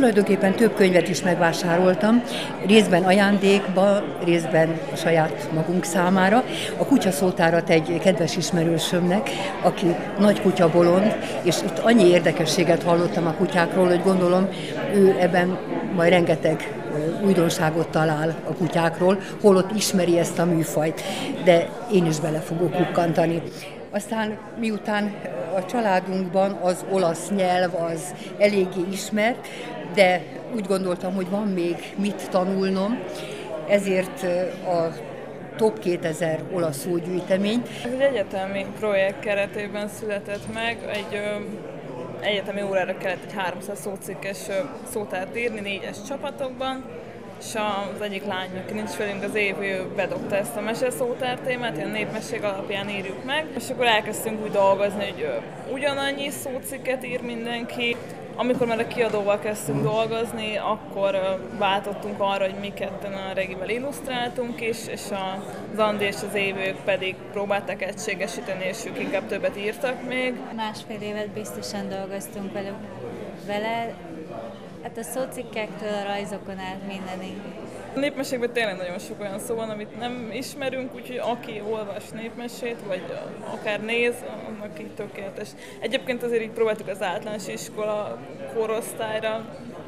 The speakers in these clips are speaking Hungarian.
Tulajdonképpen több könyvet is megvásároltam, részben ajándékba, részben a saját magunk számára. A kutyaszótárat egy kedves ismerősömnek, aki nagy kutyabolond, és itt annyi érdekességet hallottam a kutyákról, hogy gondolom ő ebben majd rengeteg újdonságot talál a kutyákról, holott ismeri ezt a műfajt, de én is bele fogok kukkantani. Aztán miután a családunkban az olasz nyelv az eléggé ismert, de úgy gondoltam, hogy van még mit tanulnom, ezért a Top 2000 olasz szógyűjtemény. Ez egy egyetemi projekt keretében született meg, egy egyetemi órára kellett egy 300 szócikkes szótárt írni 4-es csapatokban, és az egyik lány, aki nincs velünk, az év bedobta ezt a meseszótár témát, ilyen népmesék alapján írjuk meg, és akkor elkezdtünk úgy dolgozni, hogy ugyanannyi szócikket ír mindenki. Amikor már a kiadóval kezdtünk dolgozni, akkor váltottunk arra, hogy mi ketten a Regivel illusztráltunk is, és az Andi és az Évők pedig próbálták egységesíteni, és ők inkább többet írtak még. Másfél évet biztosan dolgoztunk vele, hát a szócikkektől a rajzokon át mindenig. A népmesékben tényleg nagyon sok olyan szó van, amit nem ismerünk, úgyhogy aki olvas népmesét, vagy akár néz, annak így tökéletes. Egyébként azért így próbáltuk az általános iskola korosztályra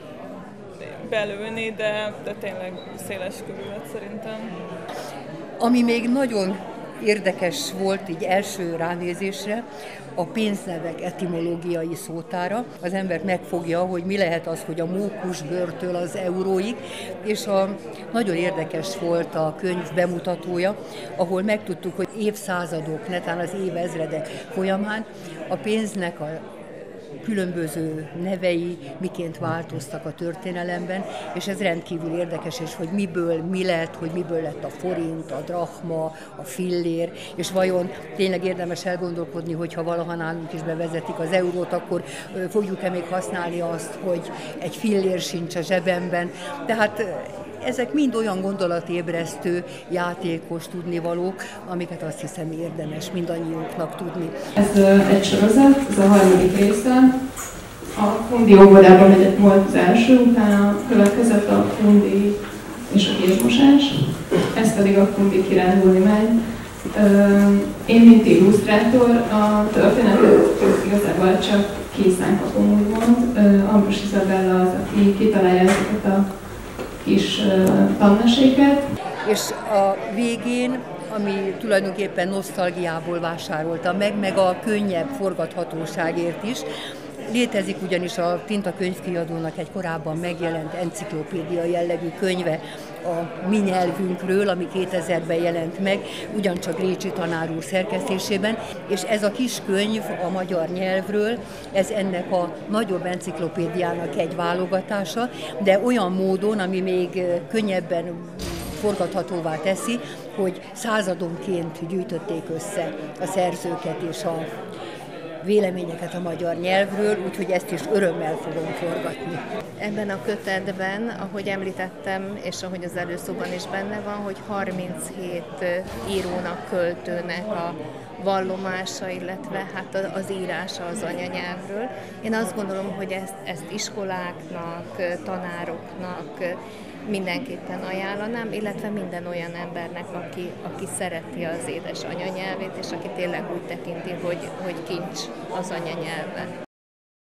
belőni, de tényleg széles körül lett szerintem. Ami még nagyon érdekes volt így első ránézésre, a pénznevek etimológiai szótára. Az ember megfogja, hogy mi lehet az, hogy a mókusbőrtől az euróig, és nagyon érdekes volt a könyv bemutatója, ahol megtudtuk, hogy évszázadok, netán az évezredek folyamán a pénznek a különböző nevei miként változtak a történelemben, és ez rendkívül érdekes, és hogy miből mi lett, hogy miből lett a forint, a drachma, a fillér, és vajon tényleg érdemes elgondolkodni, hogyha valaha nálunk is bevezetik az eurót, akkor fogjuk-e még használni azt, hogy egy fillér sincs a zsebemben. Tehát ezek mind olyan gondolatébresztő, játékos tudnivalók, amiket azt hiszem érdemes mindannyiunknak tudni. Ez egy sorozat, ez a harmadik része. A Fundi óvodában volt az első, utána következett a Fundi és a kézmosás, ez pedig a Fundi kirándulni megy. Én, mint illusztrátor, a történetet igazából csak készen kapom, úgymond. Ambrus Izabella az, aki kitalálja ezeket a kis tanmeséket. És a végén, ami tulajdonképpen nosztalgiából vásároltam meg a könnyebb forgathatóságért is, létezik ugyanis a Tinta könyvkiadónak egy korábban megjelent enciklopédia jellegű könyve a mi nyelvünkről, ami 2000-ben jelent meg, ugyancsak Récsi tanár úr szerkesztésében, és ez a kis könyv a magyar nyelvről, ez ennek a nagyobb enciklopédiának egy válogatása, de olyan módon, ami még könnyebben forgathatóvá teszi, hogy századonként gyűjtötték össze a szerzőket és a véleményeket a magyar nyelvről, úgyhogy ezt is örömmel fogom forgatni. Ebben a kötetben, ahogy említettem, és ahogy az előszóban is benne van, hogy 37 írónak, költőnek a vallomása, illetve hát az írása az anyanyelvről. Én azt gondolom, hogy ezt iskoláknak, tanároknak mindenképpen ajánlanám, illetve minden olyan embernek, aki szereti az édes anyanyelvét, és aki tényleg úgy tekinti, hogy kincs az anyanyelve.